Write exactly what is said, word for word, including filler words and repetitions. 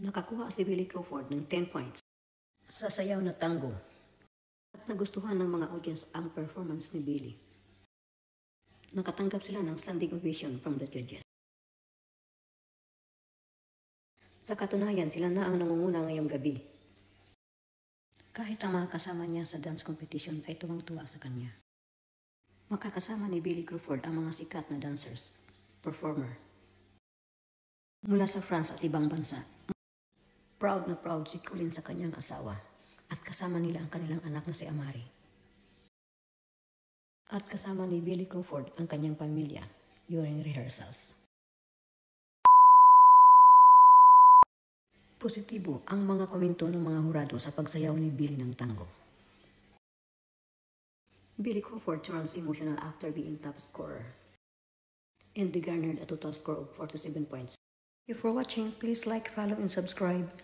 Nakakuha si Billy Crawford ng ten points sa sayaw na tango at nagustuhan ng mga audience ang performance ni Billy. Nakatanggap sila ng standing ovation from the judges. Sa katunayan, sila na ang nangunguna ngayong gabi. Kahit ang mga kasama niya sa dance competition ay tuwang-tuwa sa kanya. Makakasama ni Billy Crawford ang mga sikat na dancers, performer, mula sa France at ibang bansa. Proud na proud si Colin sa kanyang asawa at kasama nila ang kanilang anak na si Amari. At kasama ni Billy Crawford ang kanyang pamilya during rehearsals. Positibo ang mga komento ng mga hurado sa pagsayaw ni Billy ng tango. Billy Crawford turns emotional after being top scorer, and they garnered a total score of forty-seven points. If you're watching, please like, follow, and subscribe.